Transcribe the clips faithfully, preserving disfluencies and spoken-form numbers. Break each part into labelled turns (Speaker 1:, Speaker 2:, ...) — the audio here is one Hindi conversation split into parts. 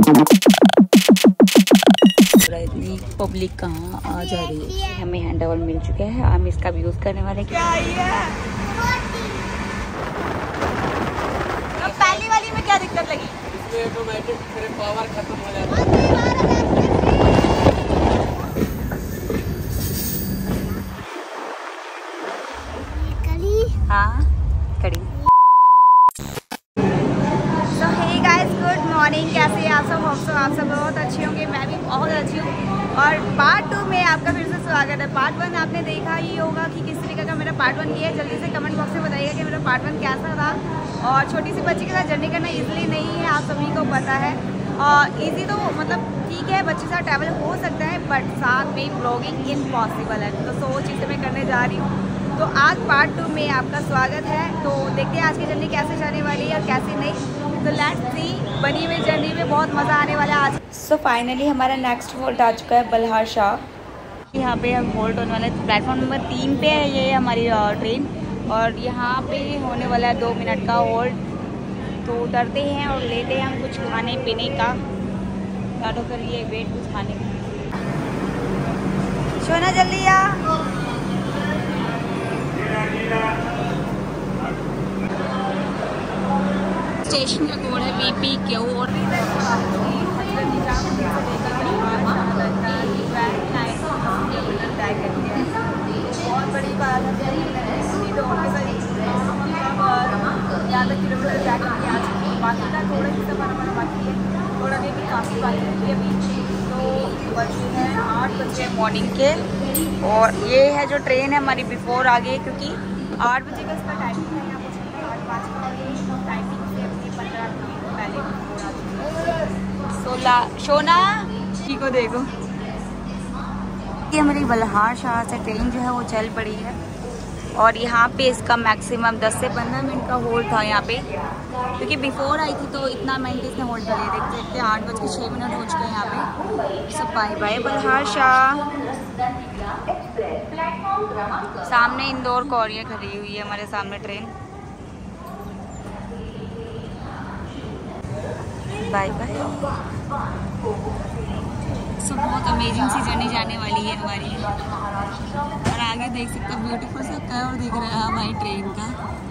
Speaker 1: इतनी पब्लिक कहाँ आ जा रही है। हमें हैंड ओवर मिल चुका है, हम इसका भी यूज करने वाले। क्या है तो पहली वाली में क्या दिक्कत लगी? इसमें ऑटोमेटिक फिर पावर खत्म हो जाता है। हाँ कड़ी। So hey guys, good morning. कैसे आप सब? होप सो आप सब बहुत अच्छी होंगे, मैं भी बहुत अच्छी हूँ। और पार्ट टू में आपका फिर से स्वागत है। पार्ट वन आपने देखा ही होगा कि किस तरीके का मेरा पार्ट वन किया है। जल्दी से कमेंट बॉक्स में बताइएगा कि मेरा पार्ट वन कैसा था। और छोटी सी बच्ची के साथ जर्नी करना ईजिली नहीं है, आप सभी को पता है। और ईजी तो मतलब ठीक है, बच्चे के साथ ट्रैवल हो सकता है, बट साथ में ब्लॉगिंग इम्पॉसिबल है। तो सो वो चीज़ें मैं करने जा रही हूँ। तो आज पार्ट टू में आपका स्वागत है। तो देखते हैं आज की जर्नी कैसे जाने वाली है और कैसे नहीं। तो लेट्स सी, बनी हुई जर्नी में बहुत मज़ा आने वाला है आज। सो फाइनली हमारा नेक्स्ट होल्ट आ चुका है बल्हार शाह। यहाँ पे हम होल्ट होने वाले प्लेटफॉर्म नंबर तीन पे है ये हमारी ट्रेन। और यहाँ पे होने वाला है दो मिनट का होल्ट। तो उतरते हैं और लेते हैं हम कुछ खाने पीने का। ऑटो करिए वेट कुछ खाने का। सोना जल्दी आ। स्टेशन का कोड है बी पी क्यू। और बहुत बड़ी बात है, यहाँ तक किलोमीटर ट्रैक करके आ चुकी है। बाकी का थोड़ा ही सफर हमारा बाकी है, थोड़ा भी काफ़ी बाकी है अभी। तो बजे हैं आठ बजे मॉर्निंग के। और ये है जो ट्रेन है हमारी बिफोर आ गई, क्योंकि आठ बजे का इसका टाइमिंग है। यहाँ पहुँचने आठ पाँच का टाइमिंग से अपनी पंद्रह मिनट पहले बिफोर आ चुकी है। सोलह सोना की को देखो, ये हमारी बल्हार शाह से ट्रेन जो है वो चल पड़ी है। और यहाँ पे इसका मैक्सिमम दस से पंद्रह मिनट का होल्ड था यहाँ पे, क्योंकि बिफोर आई थी तो इतना मिनट इसने होल्ड कर लिया। देखते देखते आठ बज के छः मिनट हो चुके हैं यहाँ पे। सब बाय बाय बल्हार शाह। सामने इंदौर कौरिया खड़ी हुई है हमारे सामने ट्रेन। Bye bye. सब बहुत अमेजिंग सी जर्नी जाने वाली है हमारी। और आगे देख सकते हो ब्यूटीफुल सा कर्व दिख रहा है हमारी ट्रेन का।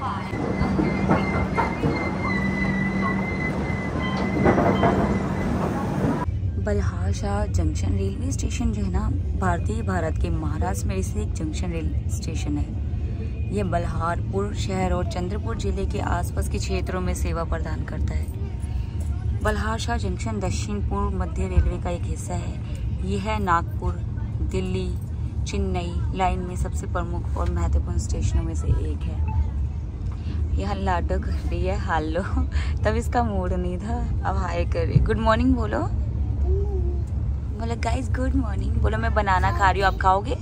Speaker 1: Balharshah junction railway station जो है ना, भारतीय भारत के महाराष्ट्र में से एक जंक्शन रेलवे स्टेशन है। ये बल्हारपुर शहर और चंद्रपुर जिले के आसपास के क्षेत्रों में सेवा प्रदान करता है। बल्हार शाह जंक्शन दक्षिण पूर्व मध्य रेलवे का एक हिस्सा है। यह है नागपुर, दिल्ली, चेन्नई लाइन में सबसे प्रमुख और महत्वपूर्ण स्टेशनों में से एक है। यह लाडो कर रही है हालो, तब इसका मूड नहीं था, अब हाय कर रही। गुड मॉर्निंग बोलो, बोलो गाइस गुड मॉर्निंग बोलो। मैं बनाना खा रही हूँ, आप खाओगे?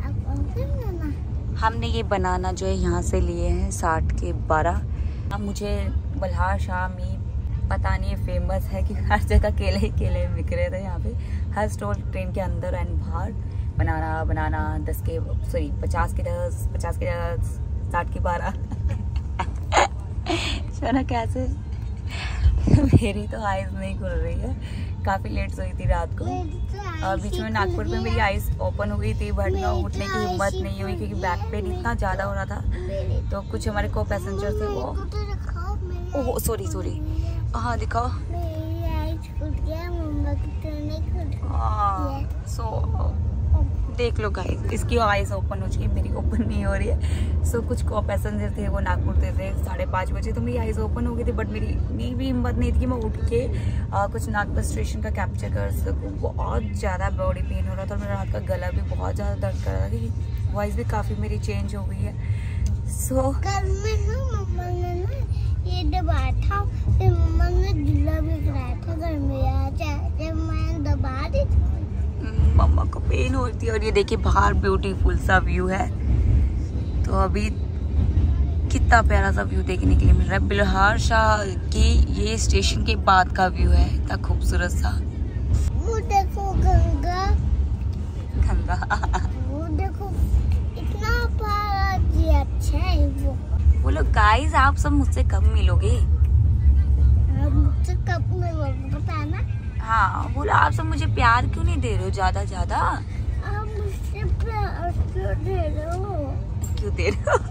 Speaker 1: हमने ये बनाना जो है यहाँ से लिए हैं साठ के बारह। अब मुझे बल्हार शाह में पता नहीं, फेमस है कि हर जगह केले ही केले बिक रहे थे यहाँ पे। हर स्टॉल ट्रेन के अंदर एंड बाहर बनाना बनाना दस के सॉरी पचास के दस, पचास के दस, साठ के बारह। सोना कैसे? मेरी तो आइज नहीं खुल रही है, काफ़ी लेट सोई थी रात को। और बीच में नागपुर पे मेरी आइज ओपन हो गई थी, बट मैं उठने की हिम्मत नहीं हुई क्योंकि बैक पेन इतना ज़्यादा हो रहा था। तो कुछ हमारे को पैसेंजर थे वो, ओह सॉरी सॉरी, हाँ दिखाओ। सो देख लो गाइस, इसकी आइज ओपन हो चुकी, मेरी ओपन नहीं हो रही है। सो so, कुछ को पैसेंजर थे वो नागपुर से थे साढ़े पाँच बजे, तो मेरी आइज ओपन हो गई थी, बट मेरी मेरी भी हिम्मत नहीं थी कि मैं उठ के आ, कुछ नागपुर स्टेशन का कैप्चर कर सकूँ। बहुत ज़्यादा बॉडी पेन हो रहा था और मेरा रात का गला भी बहुत ज़्यादा दर्द कर रहा था, क्योंकि वॉइस भी काफ़ी मेरी चेंज हो गई है। सो so,
Speaker 2: ये दबाया था, फिर मम्मा ने गिला भी कराया था घर में। जब मैं दबा दी
Speaker 1: मम्मा को पेन होती है। और ये देखिए बाहर ब्यूटीफुल सा व्यू है। तो अभी कितना प्यारा सा व्यू देखने के लिए मिल रहा है। बल्हार शाह की ये स्टेशन के बाद का व्यू है, इतना खूबसूरत सा।
Speaker 2: वो देखो गंगा,
Speaker 1: गंगा
Speaker 2: वो देखो इतना प्यारा जी, अच्छा है वो।
Speaker 1: बोलो गाइस, आप सब मुझसे कब मिलोगे?
Speaker 2: मुझसे कब मिलोगे पता है ना?
Speaker 1: हाँ बोला, आप सब मुझे प्यार क्यों नहीं दे रहे हो ज्यादा ज्यादा?
Speaker 2: आप मुझसे प्यार क्यों दे रहे हो?
Speaker 1: क्यों दे रहे हो?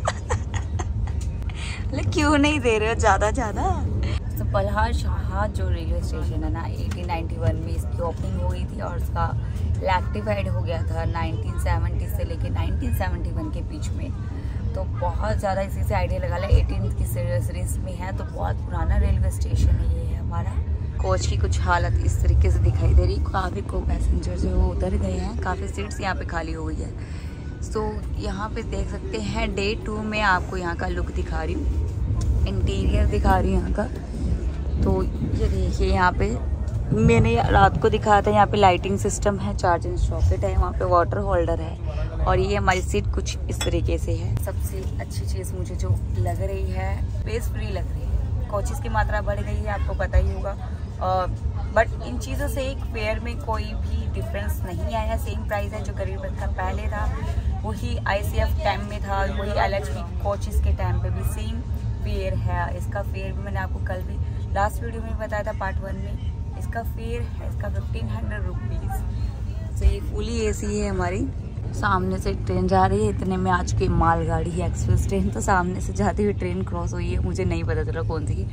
Speaker 1: क्यों नहीं दे रहे हो ज्यादा ज्यादा? तो पल्हार शाह जो रेलवे स्टेशन है ना, अठारह सौ इक्यानवे में इसकी ओपनिंग हुई थी और उसका इलेक्ट्रीफाइड हो गया था उन्नीस सौ सत्तर से लेके उन्नीस सौ इकहत्तर के बीच में। तो बहुत ज़्यादा इसी से आइडिया लगा लिया, एटीन की सीरीज में है तो बहुत पुराना रेलवे स्टेशन है ये है हमारा। कोच की कुछ हालत इस तरीके से दिखाई दे रही, काफ़ी को पैसेंजर जो वो उतर गए हैं, काफ़ी सीट्स यहाँ पे खाली हो गई है। सो so, यहाँ पे देख सकते हैं डे टू में आपको यहाँ का लुक दिखा रही हूँ, इंटीरियर दिखा रही हूँ यहाँ का। तो ये देखिए यहाँ पे मैंने रात को दिखाया था, यहाँ पे लाइटिंग सिस्टम है, चार्जिंग सॉकेट है, वहाँ पे वाटर होल्डर है और ये हमारी सीट कुछ इस तरीके से है। सबसे अच्छी चीज़ मुझे जो लग रही है, स्पेस फ्री लग रही है। कोचेस की मात्रा बढ़ गई है, आपको पता ही होगा, बट इन चीज़ों से एक फेयर में कोई भी डिफरेंस नहीं आया। सेम प्राइस है जो गरीब रथ का पहले था, वही आईसीएफ टाइम में था, वही एलएचबी कोचेस के टाइम पे भी सेम फेयर है। इसका फेयर भी मैंने आपको कल भी लास्ट वीडियो में बताया था पार्ट वन में। इसका फेयर है इसका फिफ्टीन हंड्रेड रुपीज़। तो ये फुली एसी है हमारी। सामने से ट्रेन जा रही है, इतने में आज की मालगाड़ी है एक्सप्रेस ट्रेन, तो सामने से जाती हुई ट्रेन क्रॉस हुई है, मुझे नहीं पता चला कौन सी।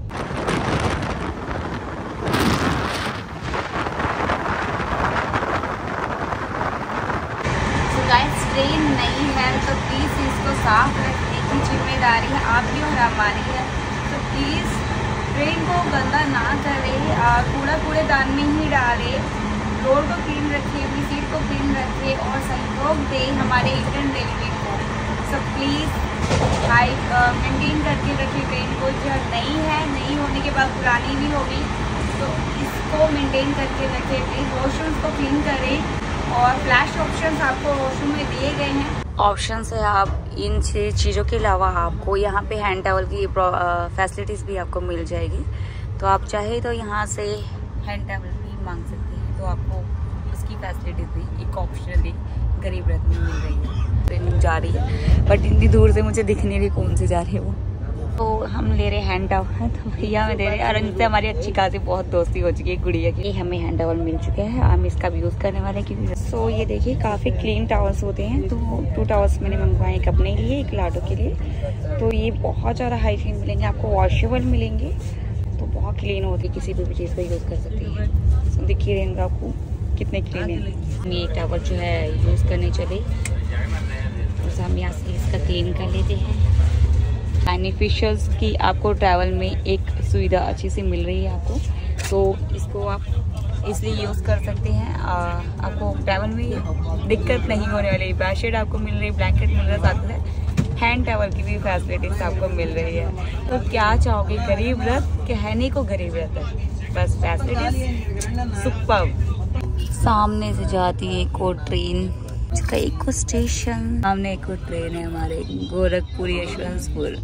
Speaker 1: ट्रेन नहीं है तो प्लीज़ इसको साफ रखने की जिम्मेदारी है आपकी और हमारी है। तो प्लीज़ ट्रेन को गंदा ना करें, कूड़ा कूड़ेदान में ही डालें, रोड को क्लीन रखिए, अपनी सीट को क्लीन रखिए और सहयोग दें हमारे इंडियन रेलवे को। सो प्लीज़ हाई मेंटेन करके रखिए ट्रेन को, जो नई है नई होने के बाद पुरानी भी होगी तो इसको मेंटेन करके रखिए। प्लीज़ वॉशरूम्स को क्लीन करें और फ्लैश ऑप्शंस आपको वॉशरूम में दिए गए हैं। ऑप्शंस है, आप इन चीज़ों के अलावा आपको यहाँ पे हैंड टॉवल की फैसिलिटीज़ भी आपको मिल जाएगी। तो आप चाहे तो यहाँ से हैंड टॉवल भी मांग सकते हैं, तो आपको उसकी फैसिलिटीज़ भी एक ऑप्शनली गरीब रथ में मिल रही है। ट्रेन जा रही है बट इतनी दूर से मुझे दिख नहीं रही कौन सी जा रही है वो। तो हम ले रहे हैंड टॉवल, तो भैया में दे रहे हैं और इनसे हमारी अच्छी खासी बहुत दोस्ती हो चुकी है गुड़िया की। हमें हैंड टॉवल मिल चुका है, हम इसका भी यूज़ करने वाले हैं क्योंकि सो so, ये देखिए काफ़ी क्लीन टॉवल्स होते हैं। तो टू टॉवल्स मैंने मंगवाए, एक अपने लिए एक लाडो के लिए। तो ये बहुत ज़्यादा हाइजीन मिलेंगे आपको, वॉशेबल मिलेंगे, तो बहुत क्लीन होती है, किसी भी, भी चीज़ को यूज़ कर सकती है। so, देखिए रहेंगे आपको कितने क्लीन है। हम ये टॉवल जो है यूज़ करने चले, तो हम यहाँ से इसका क्लीन कर लेते हैं। बेनिफिशियल्स की आपको ट्रैवल में एक सुविधा अच्छी सी मिल रही है आपको, तो इसको आप इसलिए यूज़ कर सकते हैं। आ, आपको ट्रैवल में दिक्कत नहीं होने वाली। बेडशीट आपको मिल रही है, ब्लैंकेट मिल रहा है, साथ में हैंड टॉवल की भी फैसिलिटीज आपको मिल रही है। तो क्या चाहोगे, गरीब रथ कहने को गरीब रथ है, बस फैसिलिटीज सुपर्ब। सामने से जाती है एक और ट्रेन, का एक स्टेशन सामने एक और ट्रेन है हमारे गोरखपुर यशवंतपुर।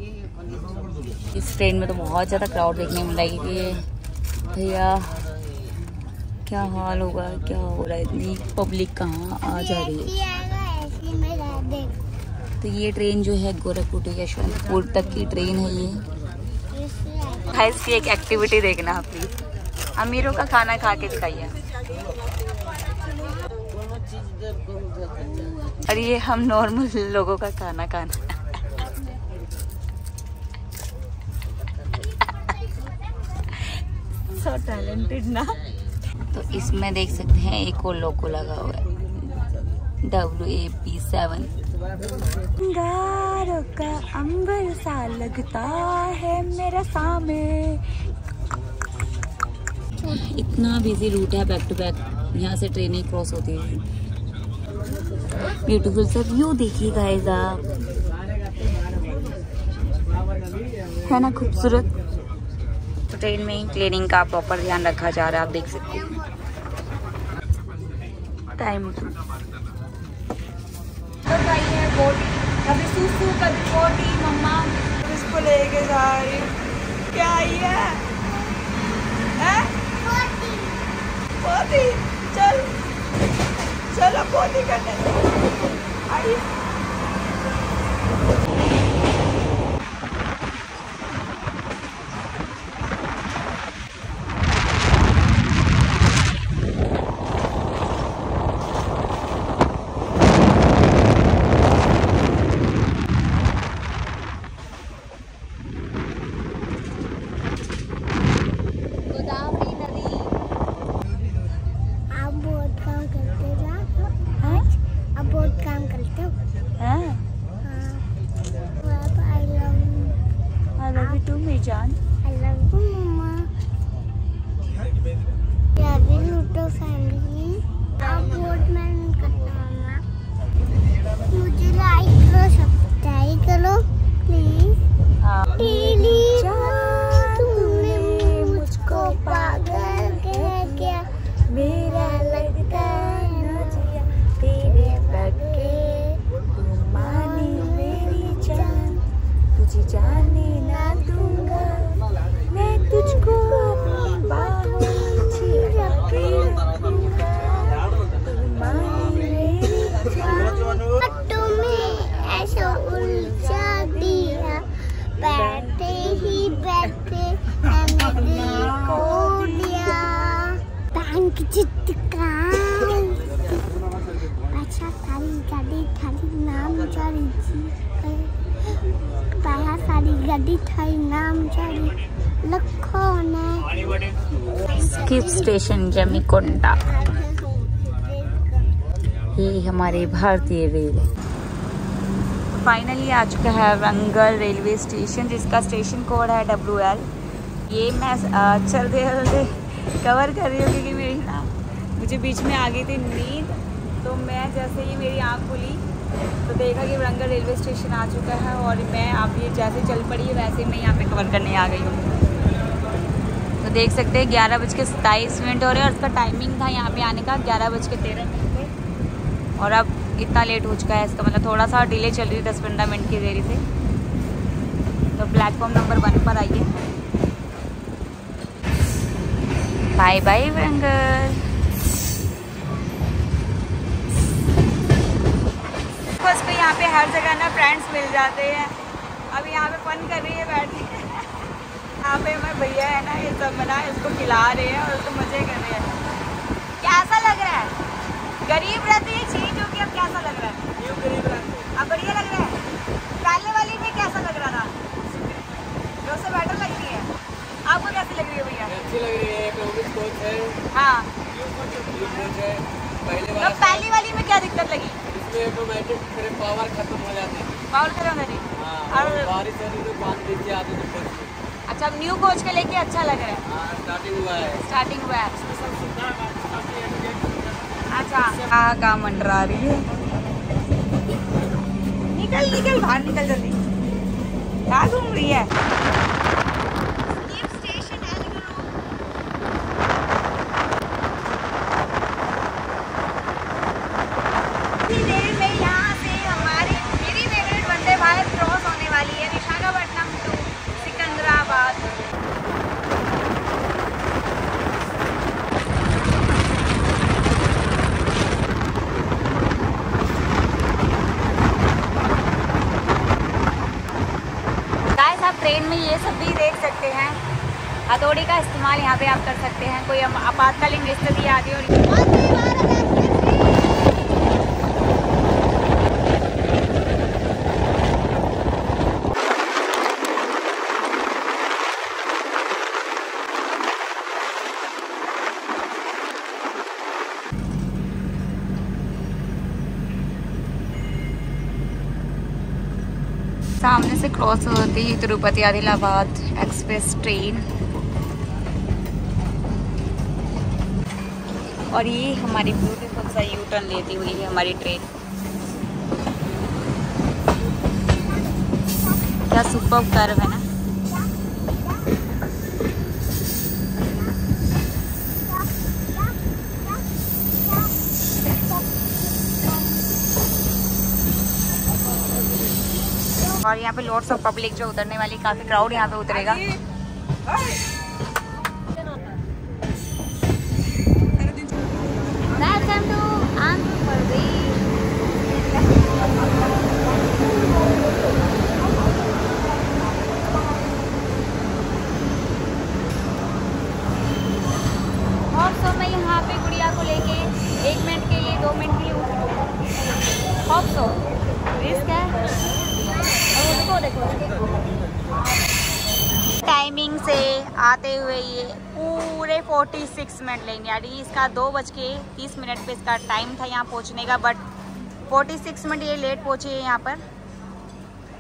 Speaker 1: इस ट्रेन में तो बहुत ज़्यादा क्राउड देखने में लगी है। भैया क्या हाल होगा, क्या हो रहा है, इतनी पब्लिक कहाँ आ जा रही है। तो ये ट्रेन जो है गोरखपुर टू यशवंतपुर तक की ट्रेन है ये। इसकी एक एक्टिविटी देखना आप प्लीज, अमीरों का खाना खा के दिखाइए। और ये हम नॉर्मल लोगों का खाना खाना। सो टैलेंटेड ना। तो इसमें देख सकते हैं एक और लोगो लगा हुआ है, डब्ल्यू ए पी सेवन। गारों का अंबर सा लगता है मेरा सामने। इतना बिजी रूट है, बैक टू बैक यहाँ से ट्रेनें क्रॉस होती है। ब्यूटीफुल सा व्यू देखिएगा आप, है ना खूबसूरत। तो ट्रेन में क्लीनिंग का प्रॉपर ध्यान रखा जा रहा है, आप देख सकते हैं। टाइम कभी सूसू कभी पोटी, मम्मा इसको लेके जा रही हूँ। क्या आई है, है? पोटी, चल चलो पोटी करने आइए।
Speaker 2: फैमिली। अब वोट मैं करता हूँ, मुझे लाइक करो, सब्सक्राइब करो प्लीज। प्लीज तुमने मुझको पागल कह क्या, मेरा लगता है जिया तेरे बगैर, तू मानी मेरी जान, तुझे जाने ना दूंगा मैं, तुझको अपनी बाहों में रख के रखूंगा, तू मानी मेरी जान। तुम्हें ऐसा उलझा दिया, बैठे ही बैठे मैंने दिल को दिया, बैंक चिटका अच्छा सारी गाड़ी थारी नाम चढ़ी जी, पाया सारी गाड़ी थारी नाम चढ़ी लखो ने।
Speaker 1: स्किप स्टेशन जमीकोंडा, ये हमारे भारतीय रेल। फाइनली आ चुका है वरंगल रेलवे स्टेशन, जिसका स्टेशन कोड है डब्ल्यू एल। ये मैं चलते चलते कवर कर रही हूँ क्योंकि मेरी ना मुझे बीच में आ गई थी नींद, तो मैं जैसे ही मेरी आँख खुली तो देखा कि वरंगल रेलवे स्टेशन आ चुका है, और मैं आप ये जैसे चल पड़ी है वैसे मैं यहाँ पे कवर करने आ गई हूँ। तो देख सकते हैं ग्यारह बज के सताईस मिनट हो रहे हैं, और उसका टाइमिंग था यहाँ पे आने का ग्यारह बज के तेरह मिनट पे, और अब इतना लेट हो चुका है। इसका मतलब थोड़ा सा डिले चल रही है, दस पंद्रह मिनट की देरी से। तो प्लेटफॉर्म नंबर वन पर आइए। Bye bye Warangal. बस पे यहाँ पे हर जगह ना फ्रेंड्स मिल जाते हैं। अब यहाँ पे फन कर रही है बैठ के। यहाँ पे मैं भैया है ना, ये सब बना इसको खिला रहे हैं और उसको मजे कर रहे हैं। कैसा लग रहा है? गरीब रहते हैं चेंज हो गया, अब कैसा लग रहा है? न्यू गरीब रहते हैं। अब बढ़िया लग रहा है। पहले वाली में कैसा लग रहा था? जो से बेटर लग रही है। आपको कैसी लग रही है भैया?
Speaker 3: अच्छी लग रही है। कोच है।
Speaker 1: हाँ।
Speaker 3: कोच है। पहले
Speaker 1: वाला तो पहली वाली में क्या दिक्कत लगी?
Speaker 3: इसमें ऑटोमेटिक फिर पावर खत्म हो जाती है।
Speaker 1: पावर खत्म हो जाती है।
Speaker 3: हाँ, और बारिश हो रही तो पानी नीचे आती तो कोच में। अच्छा,
Speaker 1: अब न्यू कोच के लेके अच्छा लग रहा है।
Speaker 3: हाँ, स्टार्टिंग हुआ है।
Speaker 1: स्टार्टिंग हुआ है। अच्छा, कहाँ कहाँ मंडरा रही है। निकल निकल बाहर निकल जल्दी। कहाँ घूम रही है? देर में यहाँ से हमारी मेरी फेवरेट वंदे भारत क्रॉस होने वाली है, विशाखापट्टनम टू सिकंदराबाद। ट्रेन में ये सब भी देख सकते हैं। हथौड़ी का इस्तेमाल यहाँ पे आप कर सकते हैं, कोई आपातकालीन स्थिति आती है। सामने से क्रॉस होती है तिरुपति आदिलाबाद एक्सप्रेस ट्रेन, और ये हमारी ब्यूटीफुल सा यू टर्न लेती हुई है हमारी ट्रेन। क्या सुपर्ब कर्व है ना। और यहाँ पे लॉट्स ऑफ पब्लिक जो उतरने वाली, काफी क्राउड यहाँ पे उतरेगा। Welcome to Andhra Pradesh. और तो मैं यहाँ पे गुड़िया को लेके एक मिनट के लिए, दो मिनट के लिए होप सो रिस्क है। देखो देखो टाइमिंग से आते हुए ये पूरे छियालीस मिनट लेंगे, यानी इसका दो बज के तीस मिनट पे इसका टाइम था यहाँ पहुँचने का, बट छियालीस मिनट ये लेट पहुँचे हैं यहाँ पर।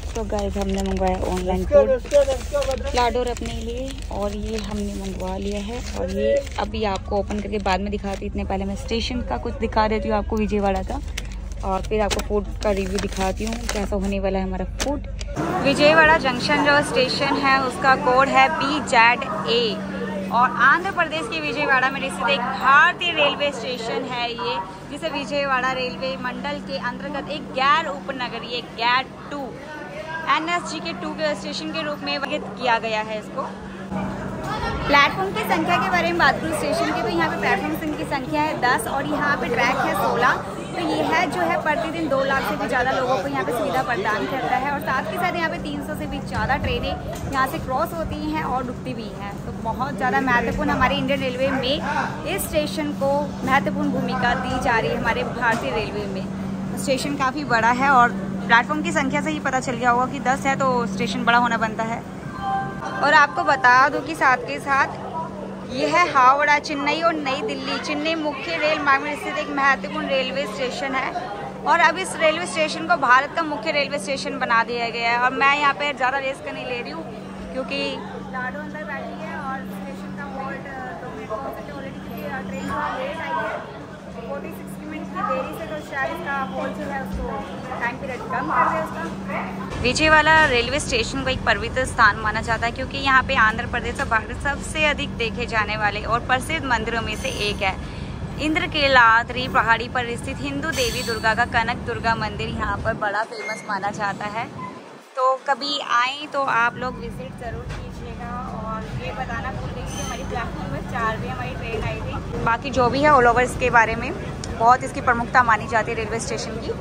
Speaker 1: तो गाइस हमने मंगवाया ऑनलाइन फूड लाडोर अपने लिए, और ये हमने मंगवा लिया है। और ये अभी आपको ओपन करके बाद में दिखाती, इतने पहले मैं स्टेशन का कुछ दिखा देती हूँ आपको विजयवाड़ा का, और फिर आपको फूड का रिव्यू दिखाती हूँ कैसा होने वाला है हमारा फूड। विजयवाड़ा जंक्शन जो स्टेशन है उसका कोड है बी जेड ए, और आंध्र प्रदेश के विजयवाड़ा में स्थित एक भारतीय रेलवे स्टेशन है ये, जिसे विजयवाड़ा रेलवे मंडल के अंतर्गत एक गैर उपनगरीय गैर टू एन एस जी के टू के स्टेशन के रूप में वर्गीकृत किया गया है इसको। प्लेटफॉर्म की संख्या के बारे में बात करूँ स्टेशन की, तो यहाँ पे प्लेटफॉर्म की संख्या है दस और यहाँ पे ट्रैक है सोलह। तो ये है जो है प्रतिदिन दो लाख से भी ज़्यादा लोगों को यहाँ पे सुविधा प्रदान करता है, और साथ के साथ यहाँ पे तीन सौ से भी ज़्यादा ट्रेनें यहाँ से क्रॉस होती हैं और रुकती भी हैं। तो बहुत ज़्यादा महत्वपूर्ण हमारे इंडियन रेलवे में इस स्टेशन को महत्वपूर्ण भूमिका दी जा रही है हमारे भारतीय रेलवे में। स्टेशन काफ़ी बड़ा है और प्लेटफॉर्म की संख्या से ही पता चल गया होगा कि दस है तो स्टेशन बड़ा होना बनता है। और आपको बता दूं कि साथ के साथ ये है हावड़ा, चेन्नई और नई दिल्ली चेन्नई मुख्य रेल मार्ग में स्थित एक महत्वपूर्ण रेलवे स्टेशन है, और अब इस रेलवे स्टेशन को भारत का मुख्य रेलवे स्टेशन बना दिया गया है। और मैं यहाँ पे ज़्यादा रिस्क नहीं ले रही हूँ क्योंकि लाडो अंदर बैठी है और स्टेशन का होल्ड दो मिनट ऑलरेडी, क्योंकि ट्रेन लेट आई है फोर्टी सिक्सटी मिनट की देरी से, तो शायद इसका होल्ड जो है उसको टाइम पीरियड कम कर दे उसका। विजयवाड़ा रेलवे स्टेशन को एक पवित्र स्थान माना जाता है क्योंकि यहाँ पे आंध्र प्रदेश और भारत सबसे अधिक देखे जाने वाले और प्रसिद्ध मंदिरों में से एक है। इंद्रकीलाद्रि पहाड़ी पर स्थित हिंदू देवी दुर्गा का कनक दुर्गा मंदिर यहाँ पर बड़ा फेमस माना जाता है। तो कभी आएँ तो आप लोग विजिट ज़रूर कीजिएगा। और ये बताना भूल गई कि हमारी प्लेटफॉर्म में चार बजे हमारी ट्रेन आई थी। बाकी जो भी है ऑल ओवर इसके बारे में बहुत इसकी प्रमुखता मानी जाती है रेलवे स्टेशन की।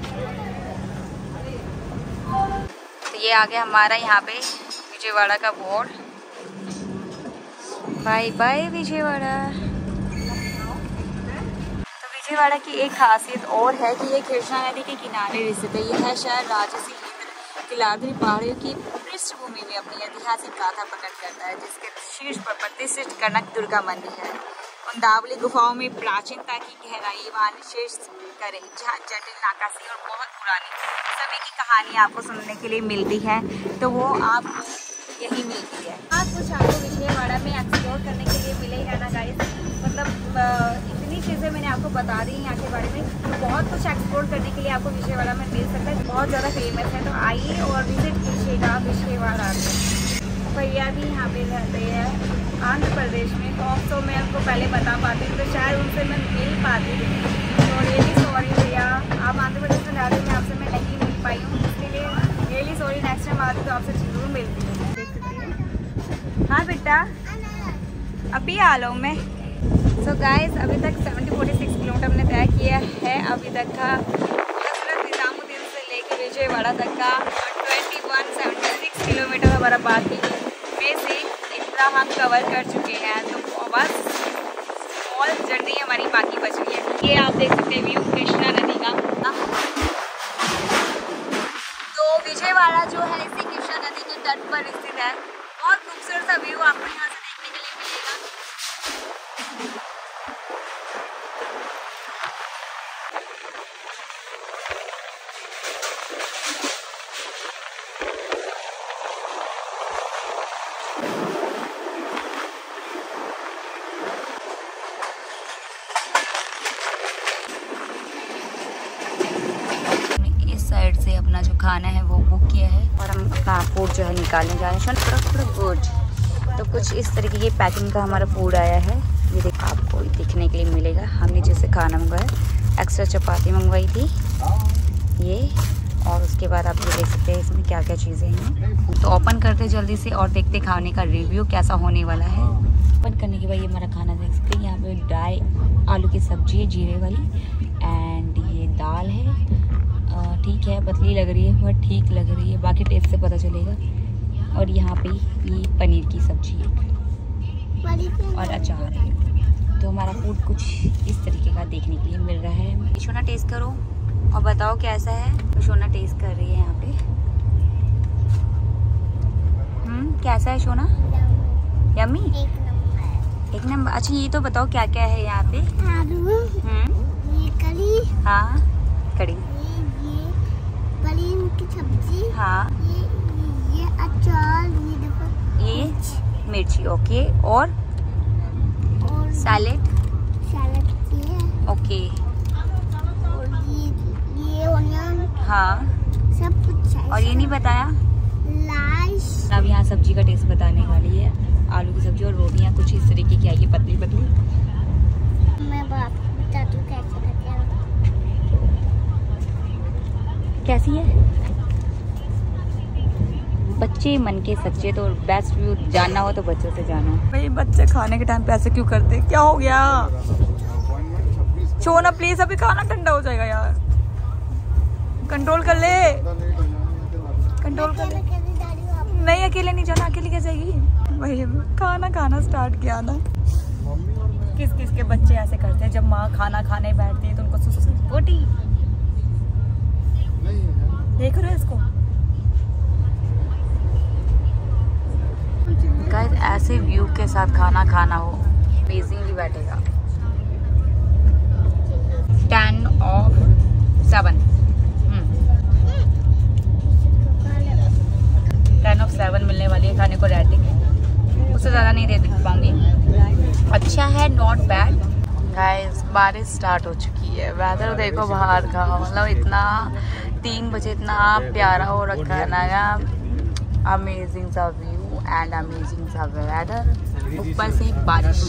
Speaker 1: तो ये आ गया हमारा यहाँ पे विजयवाड़ा का बोर्ड, बाय बाय विजयवाड़ा। तो विजयवाड़ा की एक खासियत और है कि ये कृष्णा नदी के किनारे स्थित है। यह शहर राजसी इंद्रकीलाद्रि पहाड़ियों की पृष्ठभूमि में अपनी ऐतिहासिक गाथा प्रकट करता है, जिसके शीर्ष पर प्रतिष्ठित कनक दुर्गा मंदिर है। उन गुफाओं में प्राचीनता की गहराई व विशेष करें जहाँ जटिल नक्काशी और बहुत पुरानी सभी की कहानी आपको सुनने के लिए मिलती है, तो वो आपको यही मिलती है। आज कुछ आपको विजयवाड़ा में एक्सप्लोर करने के लिए मिलेगा ना गाइस, मतलब इतनी चीज़ें मैंने आपको बता दी यहाँ के बारे में, तो बहुत कुछ एक्सप्लोर करने के लिए आपको विजयवाड़ा में मिल सकता है। बहुत ज़्यादा फेमस है, तो आइए और विजिट कीजिएगा विजयवाड़ा में। भैया भी यहाँ पे रहते हैं आंध्र प्रदेश में, तो अब तो मैं आपको पहले बता पाती हूँ तो शायद उनसे मैं मिल पाती, तो रियली सॉरी भैया, आप आंध्र प्रदेश में रहते हैं, आपसे मैं नहीं मिल पाई हूँ, इसके लिए रियली सॉरी। नेक्स्ट टाइम आती तो आपसे जरूर मिलती हूँ, देख सकती हैं। हाँ बेटा अभी आ लो मैं। सो गाइस अभी तक सेवेंटी फोर्टी सिक्स किलोमीटर हमने तय किया है अभी तक का, हजरत निजामुद्दीन से लेकर विजयवाड़ा तक का, और twenty one seventy six kilometre हमारा बाकी में से इतना हम कवर कर चुके हैं। तो बस स्मॉल जर्नी हमारी बाकी बच गई है। ये आप देख सकते हैं व्यू कृष्णा नदी का। तो विजयवाड़ा जो है इसी कृष्णा नदी के तट पर स्थित है। बहुत खूबसूरत सा व्यू आपको यहाँ से देखने के लिए मिलेगा। साइड से अपना जो खाना है वो बुक किया है और हम अपना फूड जो है निकालने जा रहे हैं। गुड, तो कुछ इस तरीके की पैकिंग का हमारा फूड आया है, ये देख आपको दिखने के लिए मिलेगा। हमने जैसे खाना मंगवाया, एक्स्ट्रा चपाती मंगवाई थी ये, और उसके बाद आप ये देख सकते हैं इसमें क्या क्या चीज़ें हैं। तो ओपन करते जल्दी से और देखते खाने का रिव्यू कैसा होने वाला है। ओपन करने के बाद ये हमारा खाना देख सकते हैं। यहाँ पे ड्राई आलू की सब्जी है जीरे वाली, एंड ये दाल है, ठीक है पतली लग रही है बट ठीक लग रही है, बाकी टेस्ट से पता चलेगा। और यहाँ पे ये पनीर की सब्जी है और अचार है। तो हमारा फूड कुछ इस तरीके का देखने के लिए मिल रहा है। शोना टेस्ट करो और बताओ कैसा है। तो शोना टेस्ट कर रही है यहाँ पे। हम्म कैसा है शोना? यम्मी, एक नंबर। अच्छा ये तो बताओ क्या क्या है यहाँ पे?
Speaker 2: आलू, ये कड़ी,
Speaker 1: हाँ कड़ी,
Speaker 2: ये पनीर की सब्जी,
Speaker 1: हाँ
Speaker 2: ये अचार, ये देखो
Speaker 1: ये मिर्ची, ओके। और
Speaker 2: और
Speaker 1: सैलेड,
Speaker 2: सैलेड की है
Speaker 1: ओके।
Speaker 2: और ये ये ऑनियन,
Speaker 1: हाँ,
Speaker 2: सब कुछ है।
Speaker 1: और ये नहीं बताया।
Speaker 2: लाइस,
Speaker 1: अब यहाँ सब्जी का टेस्ट बताने वाली है। आलू की सब्जी और रोटियाँ कुछ इस तरीके की आई है, पतली पतली।
Speaker 2: मैं बाप को बताती हूँ कैसे करते हैं।
Speaker 1: कैसी है? बच्चे मन के सच्चे, तो बेस्ट व्यू जानना हो तो बच्चों से जानो। भाई बच्चे खाने के टाइम पे ऐसे क्यों करते? क्या हो गया? छोना प्लीज, अभी खाना ठंडा हो जाएगा यार। कंट्रोल कर ले, कंट्रोल कर ले। नहीं अकेले नहीं जाना, अकेले क्या जाएगी? वही खाना खाना स्टार्ट किया ना। किस किस के बच्चे ऐसे करते हैं, जब माँ खाना खाने बैठती है तो उनको सुसु बोटी। देख रहे हो इसको? गाइस ऐसे व्यू के साथ खाना खाना हो, अमेजिंगली बैठेगा। Ten of seven ten of seven मिलने वाली है खाने को रेटिंग। उससे ज़्यादा नहीं दे पाऊंगी। अच्छा है, नॉट बैड। गाइस बारिश स्टार्ट हो चुकी है। वेदर देखो बाहर का, मतलब इतना तीन बजे इतना प्यारा हो रखा है ना। अमेजिंग सा व्यू एंड अमेजिंग सा वेदर, ऊपर से बारिश।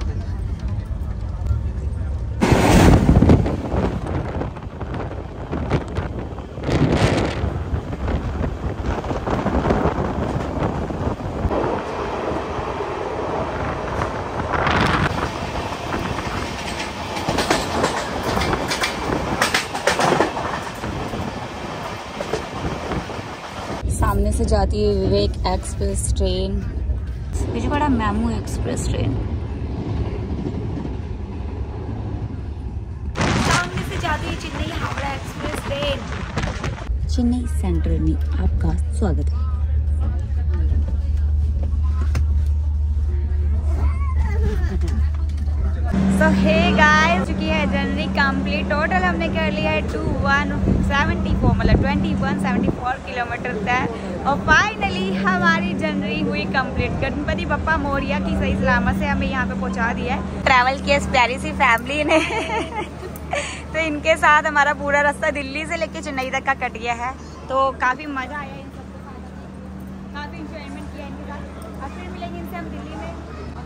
Speaker 1: सामने से जाती है Vivek express train, Vijayawada MEMU express train. सामने से जाती है Chennai Howrah express train. Chennai central में आपका स्वागत है। सो हे गाइस, चुकी है जर्नी कंप्लीट। टोटल हमने कर लिया है टू वन सेवेंटी फोर मतलब twenty one seventy four kilometre तय। और फाइनली हमारी जर्नी हुई कंप्लीट। गणपति बप्पा मोरिया की सही सलामत से हमें यहाँ पे पहुँचा दिया है। ट्रैवल किया इस प्यारी सी फैमिली ने तो इनके साथ हमारा पूरा रास्ता दिल्ली से लेके चेन्नई तक का कट गया है। तो काफ़ी मज़ा आया इन सबके साथ, काफ़ी इंजॉयमेंट किया इनके साथ। अब फिर मिलेंगे इनसे हम दिल्ली में।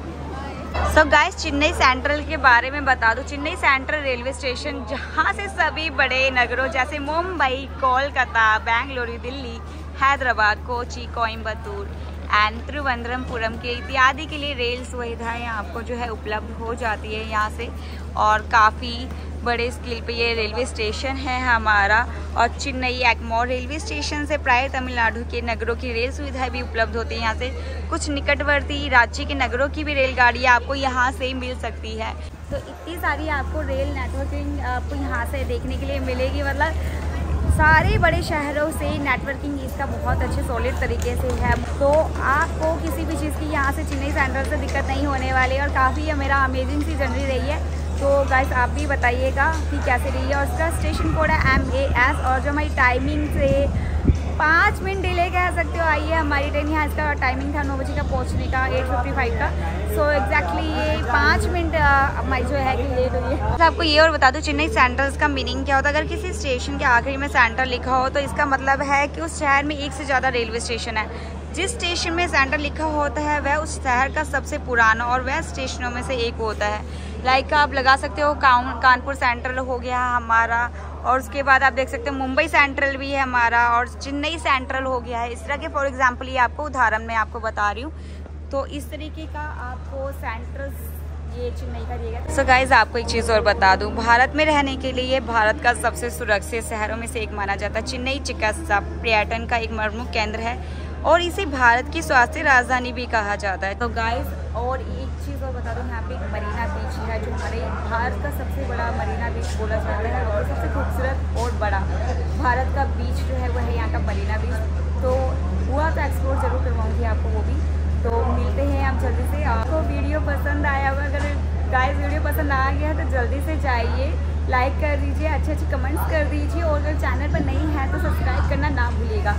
Speaker 1: सो गाइस चेन्नई सेंट्रल के बारे में बता दूं। चेन्नई सेंट्रल रेलवे स्टेशन जहां से सभी बड़े नगरों जैसे मुंबई, कोलकाता, बेंगलुरु, दिल्ली, हैदराबाद, कोची, कोयम्बतूर एंड तिरुवनंतपुरम के इत्यादि के लिए रेल सुविधाएं आपको जो है उपलब्ध हो जाती है यहाँ से। और काफ़ी बड़े स्केल पे ये रेलवे स्टेशन है हमारा। और चेन्नई एगमोर रेलवे स्टेशन से प्राय तमिलनाडु के नगरों की रेल सुविधाएं भी उपलब्ध होती है यहाँ से। कुछ निकटवर्ती राज्य के नगरों की भी रेलगाड़ियाँ आपको यहाँ से मिल सकती है। तो इतनी सारी आपको रेल नेटवर्किंग आपको यहाँ से देखने के लिए मिलेगी। मतलब सारे बड़े शहरों से नेटवर्किंग इसका बहुत अच्छे सॉलिड तरीके से है। तो आपको किसी भी चीज़ की यहाँ से चेन्नई सेंट्रल से दिक्कत नहीं होने वाली है। और काफ़ी मेरा अमेजिंग सी जर्नी रही है। तो गाइस आप भी बताइएगा कि कैसे रही है। और उसका स्टेशन कोड है एम ए एस। और जो हमारी टाइमिंग से पाँच मिनट डिले कह सकते हो आई है हमारी ट्रेन। यहाँ इसका टाइमिंग था नौ बजे का पहुँचने का, एट फिफ्टी फाइव का। सो एग्जैक्टली ये पाँच मिनट हमारी जो है कि लेट हुई है। तो आपको ये और बता दूँ चेन्नई सेंट्रल का मीनिंग क्या होता है। अगर किसी स्टेशन के आखिरी में सेंट्रल लिखा हो तो इसका मतलब है कि उस शहर में एक से ज़्यादा रेलवे स्टेशन है। जिस स्टेशन में सेंट्रल लिखा होता है वह उस शहर का सबसे पुराना और वह स्टेशनों में से एक होता है। लाइक आप लगा सकते हो कान कानपुर सेंट्रल हो गया हमारा। और उसके बाद आप देख सकते हो मुंबई सेंट्रल भी है हमारा। और चेन्नई सेंट्रल हो गया है। इस तरह के फॉर एग्जांपल ये आपको उदाहरण में आपको बता रही हूँ। तो इस तरीके का आपको सेंट्रल ये चेन्नई का दिया गया। सो गाइज आपको एक चीज़ और बता दूं, भारत में रहने के लिए भारत का सबसे सुरक्षित शहरों में से एक माना जाता है। चेन्नई चिकित्सा पर्यटन का एक प्रमुख केंद्र है और इसे भारत की स्वास्थ्य राजधानी भी कहा जाता है। तो गाइज और एक चीज़ और बता दूं, यहाँ पे एक मरीना बीच है जो हमारे भारत का सबसे बड़ा मरीना बीच बोला जाता है। और सबसे खूबसूरत और बड़ा भारत का बीच जो है वो है यहाँ का मरीना बीच। तो हुआ तो एक्सप्लोर जरूर करवाऊँगी आपको वो भी। तो मिलते हैं आप जल्दी से। आपको वीडियो पसंद आया होगा, अगर गाइस वीडियो पसंद आ गया तो जल्दी से जाइए, लाइक कर दीजिए, अच्छे अच्छे कमेंट्स कर दीजिए। और अगर चैनल पर नहीं है तो सब्सक्राइब करना ना भूलिएगा।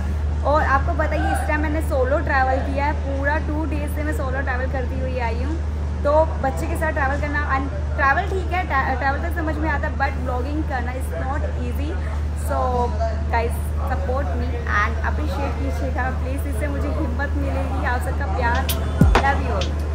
Speaker 1: और आपको बताइए इस टाइम मैंने सोलो ट्रैवल किया है, पूरा टू डेज से मैं सोलो ट्रैवल करती हुई आई हूँ। तो बच्चे के साथ ट्रैवल करना, ट्रैवल ठीक है, ट्रैवल तो समझ में आता है, बट ब्लॉगिंग करना is not easy. So guys support me and appreciate कीजिएगा प्लीज़, इससे मुझे हिम्मत मिलेगी। आप सबका प्यार, लव यू।